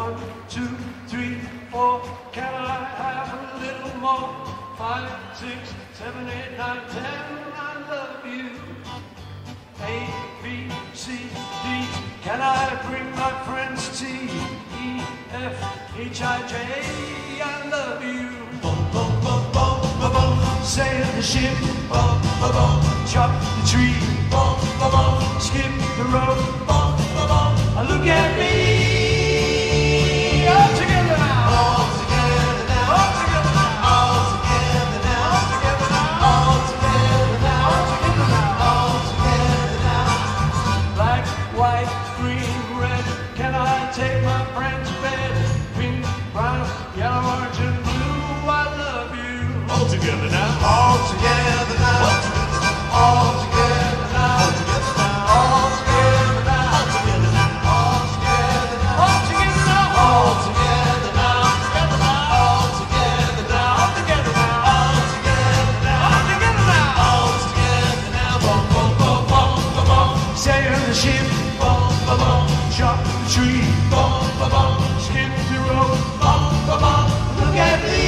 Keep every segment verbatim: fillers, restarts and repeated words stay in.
One, two, three, four. Can I have a little more? Five, six, seven, eight, nine, ten. I love you. A, B, C, D. Can I bring my friends T, E, F, H, I, J? I love you. Boom, boom, boom, boom, boom, boom. Sail the ship. Boom, boom, boom. Chop the tree. Boom, boom, boom. Skip the road. Boom, boom, boom. Look at me. All together now. All together now. All together now. All together now. All together now. All together now. All together now. All together now. Black, white, green, red. Can I take my friend's bed? Pink, brown, yellow, orange, and blue. I love you. All together now. All together now. All together now. All together now. All together now. All together now. All together now. All together now. All together now. All together now. All together now. All together now. All together now. All together now. Boom, boom, boom, boom, boom, boom. Sail the ship. Boom, boom, boom. Chop the tree. Boom, boom, boom. Skip the road. Boom, boom, boom. Look at me.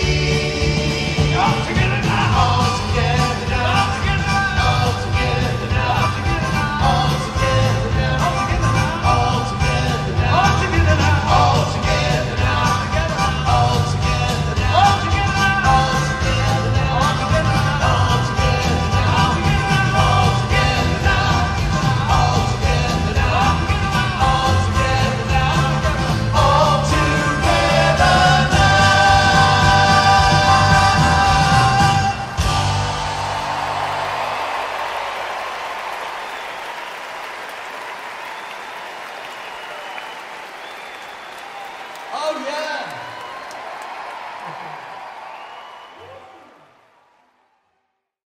All together now. All together now. All together now. All together now. All together now. All together now. All together now. All together now. All together now. All together now. All together now. All together now. All together now. All together now. All together now. All together now. All together now. All together now. All together now. Oh yeah!